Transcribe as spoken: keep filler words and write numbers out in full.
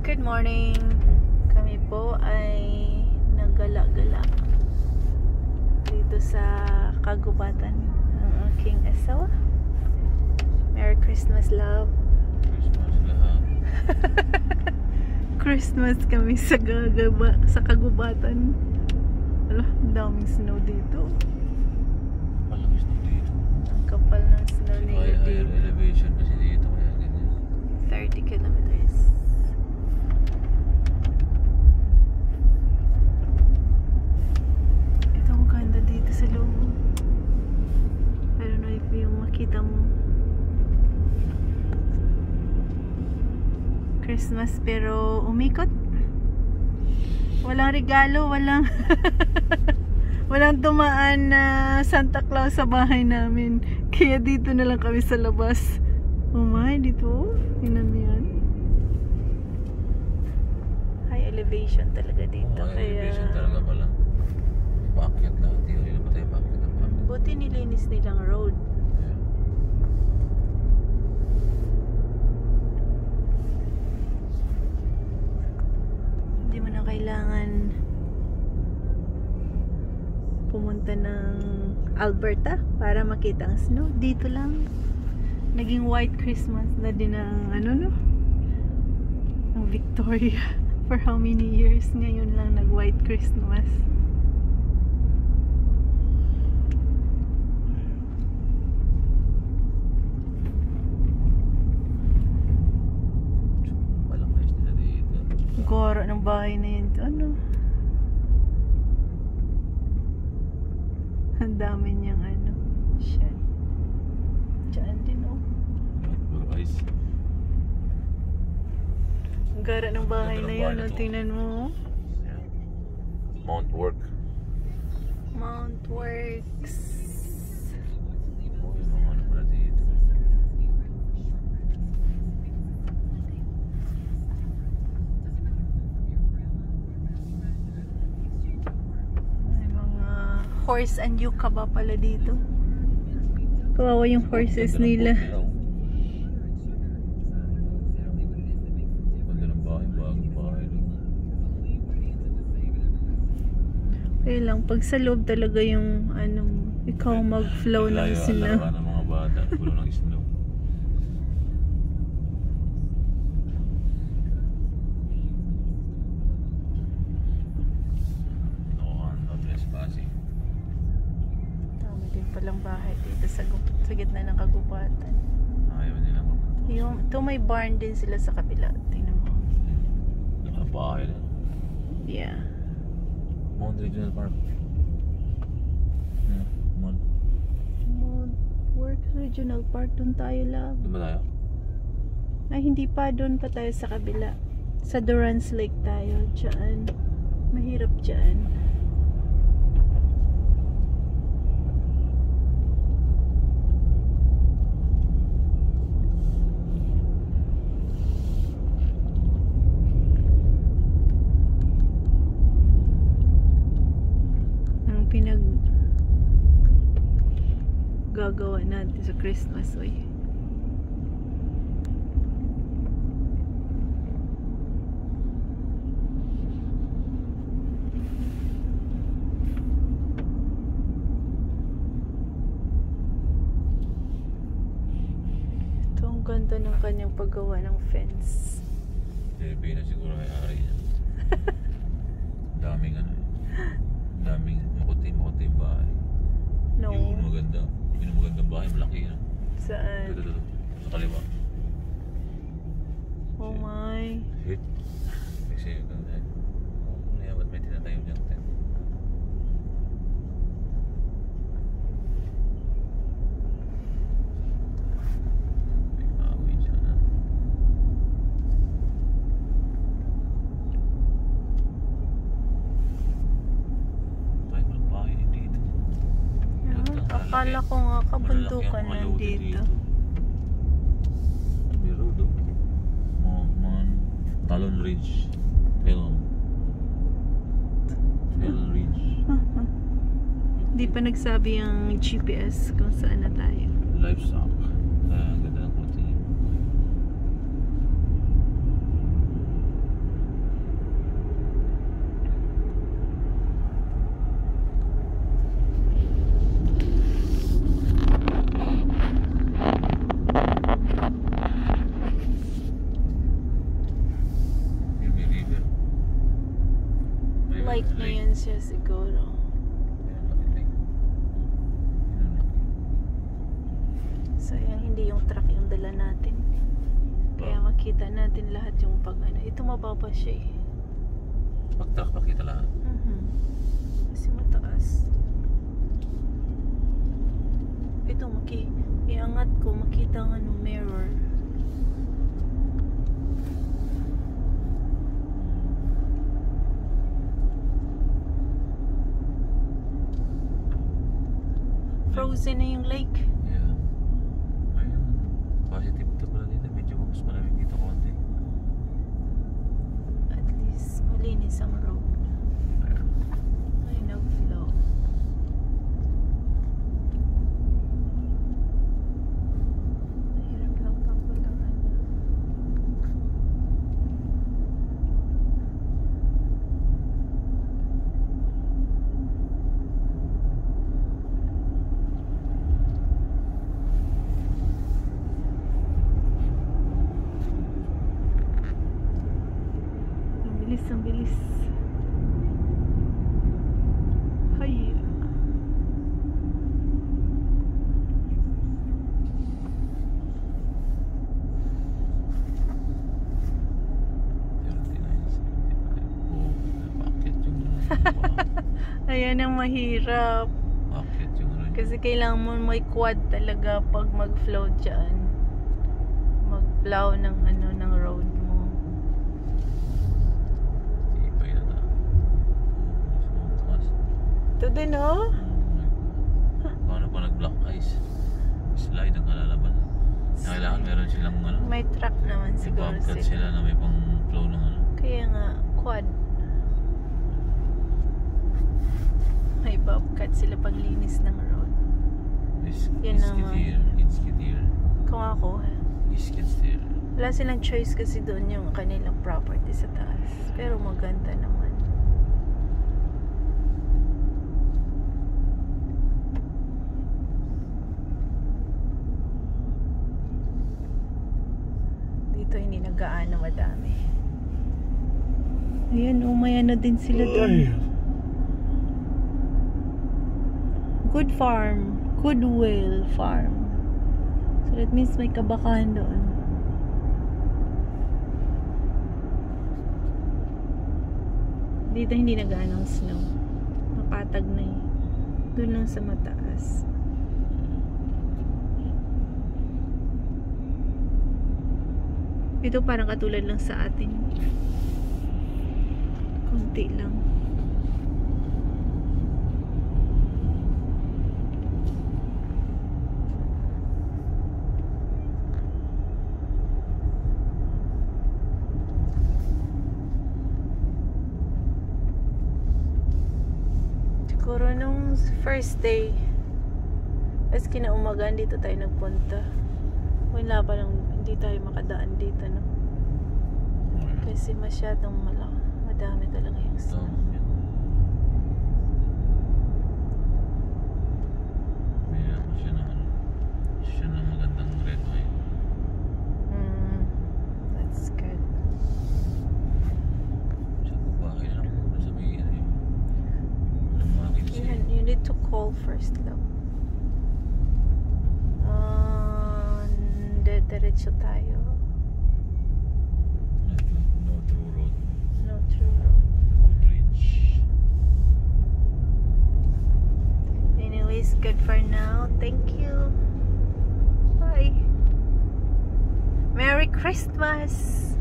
Good morning. Kami po ay naggala-gala dito sa kagubatan ng aking asawa. Merry Christmas, love. Christmas lahat. Christmas kami sa gagaba, sa kagubatan. Ala, daming snow dito. Walang snow dito. Ang kapal ng snow nila High, higher dito. elevation kasi dito kaya ganyan. thirty kilometers. Ito ang ganda dito sa loob. I don't know if yung makita mo. Christmas pero umikot. Walang regalo, walang walang dumaan na Santa Claus sa bahay namin. Kaya dito na lang kami sa labas. Oh my, dito. Tingnan mo yan. High elevation talaga dito. Oh, high Kaya elevation talaga pala. Paakyat lahat. Hindi na pa tayo paakyat na paakyat. buti nilinis nilang road. Yeah. Hindi mo na kailangan pumunta ng Alberta para makita ang snow. Dito lang. Naging white Christmas na din ang ano no? Ang Victoria. For how many years ngayon lang nag white Christmas. Walang ayos nila dito. Goro ng bahay na yun. Ano? Ang dami niyang ano. Shed. Diyan din oh. Puro ice. Ang gara ng bahay Ganda na ng yun. bahay na Oh, to. tingnan mo. Yeah. Mount Work. Mount Works. Oh, yung mga ano pala dito. May mga horse and yucca ba pala dito? Kawawa yung horses Ganda ng nila. boat oh. Ganda ng bahay, bagong bahay. Kaya lang, pag sa loob talaga yung ano, ikaw mag-flow ng Layo ang snow. laruan ng mga bata. Pulo ng snow. No, no trespassing. Dami din palang bahay dito sa, gu- sa gitna ng kagubatan. Ayaw nila mapunta. Yung, ito may barn din sila sa kabila. Tingnan mo. Nakabahay na. Yeah. Mount Regional Park. Yeah, Mount. Mount Works Regional Park. Doon tayo lang. Doon ba tayo? Ay, hindi pa. Doon pa tayo sa kabila. Sa Durance Lake tayo. Diyan. Mahirap dyan. Ang pinag gagawa natin sa Christmas, oy. Ito ang ganda ng kanyang paggawa ng fence. Pilipinas siguro may ari niya. Daming ano. Daming makuti-makuti bahay. No. Yung maganda. Yung magandang bahay, malaki na. Saan? Ito, ito, ito. Sa kaliwa. Oh my. Shit. Kasi yung ganda. Ano yan, ba't may tinatayo dyan? May kaaway dyan ha. Tayo walang bahay din dito. Akala ko nga kabundukan Malalaki ang mga lang loaded dito. May road oh. Mga, mga Talon Ridge. Talon. Talon Ridge. Hindi pa nagsabi ang G P S kung saan na tayo. Livestock. Kaya, ganda ng konti niya. siya siguro. Ayan, laki lake. Ayan, laki. Sayang hindi yung truck yung dala natin. Kaya makita natin lahat yung pag ano. Ito mababa siya eh. Pag-truck makita lahat. Mhm. Kasi mataas. Ito maki iangat ko makita ang ano mirror. Frozen na yung lake. Yeah. Ayun. Positive to pala dito. Medyo mas malamig dito konti. At least malinis ang road. Ayun. Ay, no flow. Mahirap lang pakulangan na. Ang bilis, ang bilis. Hay. thirty-nine, seventy-five. Oh, bakit yung wow. Ayan ang mahirap. Bakit yung ano yun? Kasi kailangan mo may quad talaga pag mag-flow dyan. Mag-plow ng ano ng road mo. Iba yun na. Oh, mas mataas. Ito din oh. Oh my God. Paano pa nag-block ice? Slide ang kalalaban. Kailangan meron silang ano. May truck naman May siguro bobcat sila. sila na may pang flow ng ano. Kaya nga, quad. May bobcat sila paglinis ng road. Is, Yan is naman. here. It's here. Kung ako, Is here. wala silang choice kasi doon yung kanilang property sa taas. Pero maganda naman. Dito hindi nag-aano madami. Ayan, umayano din sila doon. Good Farm. Goodwill Farm. So that means may kabakahan doon. Dito hindi nag-aano ang snow. Mapatag na eh. Doon lang sa mataas. Ito parang katulad lang sa atin. Kunti lang. Siguro nung first day, as kinaumagaan dito tayo nagpunta. Wala pa lang, hindi tayo makadaan dito, no? Kasi masyadong malaki. Madami talaga yung snow. May ako siya na ano. Siya na magandang red wine. Mm, that's good. Sa bahay na lang muna sa may ano yun. Walang makakita You, siya. you need to call first, love. Uh, diretso tayo. No true road. No true road. Bridge. Anyways, good for now. Thank you. Bye. Merry Christmas!